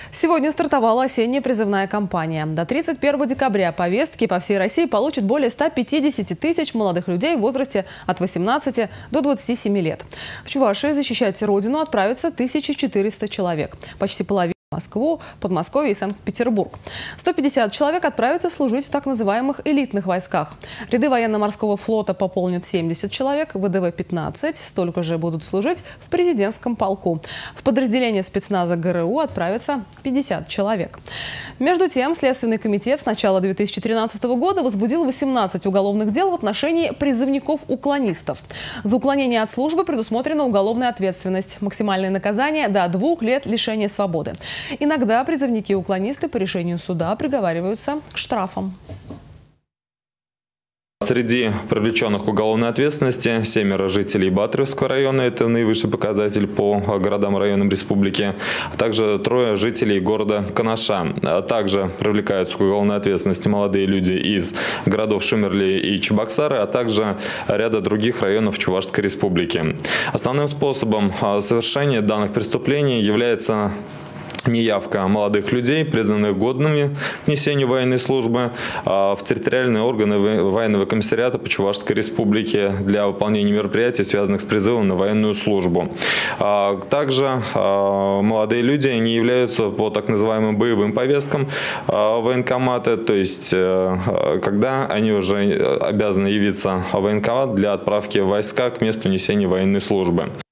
Сегодня стартовала осенняя призывная кампания. До 31 декабря повестки по всей России получат более 150 тысяч молодых людей в возрасте от 18 до 27 лет. В Чувашии защищать родину отправятся 1400 человек. Почти половина в Москву, Подмосковье и Санкт-Петербург. 150 человек отправятся служить в так называемых элитных войсках. Ряды военно-морского флота пополнят 70 человек, ВДВ – 15, столько же будут служить в президентском полку. В подразделение спецназа ГРУ отправятся 50 человек. Между тем, Следственный комитет с начала 2013 года возбудил 18 уголовных дел в отношении призывников-уклонистов. За уклонение от службы предусмотрена уголовная ответственность. Максимальное наказание – до 2 лет лишения свободы. Иногда призывники-уклонисты по решению суда приговариваются к штрафам. Среди привлеченных к уголовной ответственности 7 жителей Батыревского района, это наивысший показатель по городам и районам республики, а также 3 жителей города Канаша. Также привлекаются к уголовной ответственности молодые люди из городов Шумерли и Чебоксары, а также ряда других районов Чувашской республики. Основным способом совершения данных преступлений является неявка молодых людей, признанных годными к несению военной службы, в территориальные органы военного комиссариата по Чувашской республике для выполнения мероприятий, связанных с призывом на военную службу. Также молодые люди не являются по так называемым боевым повесткам военкомата, то есть когда они уже обязаны явиться в военкомат для отправки войска к месту несения военной службы.